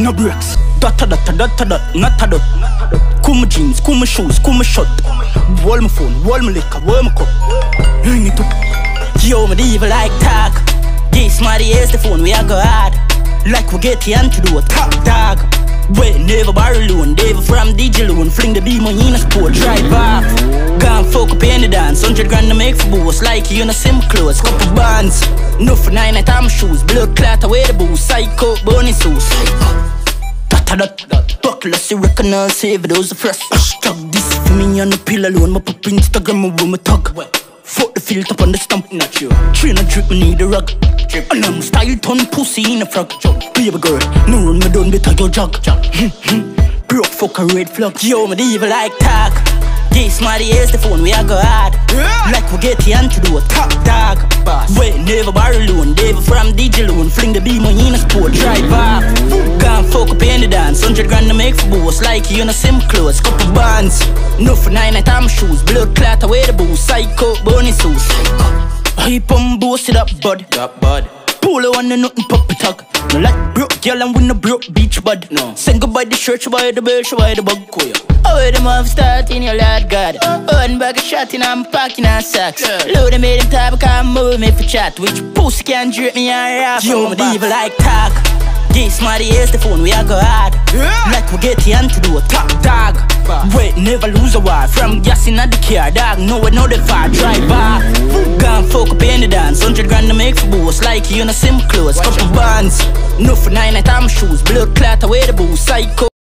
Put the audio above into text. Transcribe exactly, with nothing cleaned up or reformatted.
no breaks. Dot a dot a dot a dot, not a dot. Cool my jeans, cool my shoes, cool my shirt. Wall my phone, wall my liquor, wall my cup. Ring it up. Yo, me the evil like tag. This my is the phone, we a go hard. Like we get the antidote, top dog. Wait, never borrow loan, David from D J loan. Fling the beam on you in a sport, drive off. Gone fuck up in the dance, hundred grand to make for boss. Like you in a sim clothes, couple bands. No for nine night I'm shoes, blood clot away the booze. Psycho, bunny sauce. Dot a dot, buckle us, you reckon I'll save it, those are fresh. Stuck this for me on the pill alone, my pop Instagram, my woman tug. Fuck the filter up on the stump, not you. Train a drip, me need a rug. And I'm style ton pussy in a frog. Baby girl, no run me down better your jog. Broke fuck a red flag. Yo, me the evil like tag. This my is the phone, we a go hard. Like we get the antidote, top dog. Wait, never borrow loan, David from D J loan. Fling the beam on you in a sport, drive off. Gone fuck up in the dance, hundred grand to make for boss. Like you in a sim clothes, couple bands. No for nine night I'm shoes, blood clot away the booze. Psycho, bunny sauce. Hype on boast it up, bud. That bud. Polo on the nothing puppy tug. No like broke girl and we no broke beach bud. No. Sing goodbye the shirt, she buy the bell, she buy the bug. Oh, them have start in your lad god. One bag of shot in I'm packing on sacks. Load them made them type of can't move me for chat. Which pussy can drip me on rap. Yo, me the evil like tag. This my is the phone, we a go hard. Like we get the antidote, top dog. Wait, never lose a war. From gas in the car, dog. No we know the far, drive off. Gone fuck up in the dance, hundred grand to make for boss. Like you in a sim clothes, couple bands. No for nine night I'm shoes, blood clot away the booze. Psycho.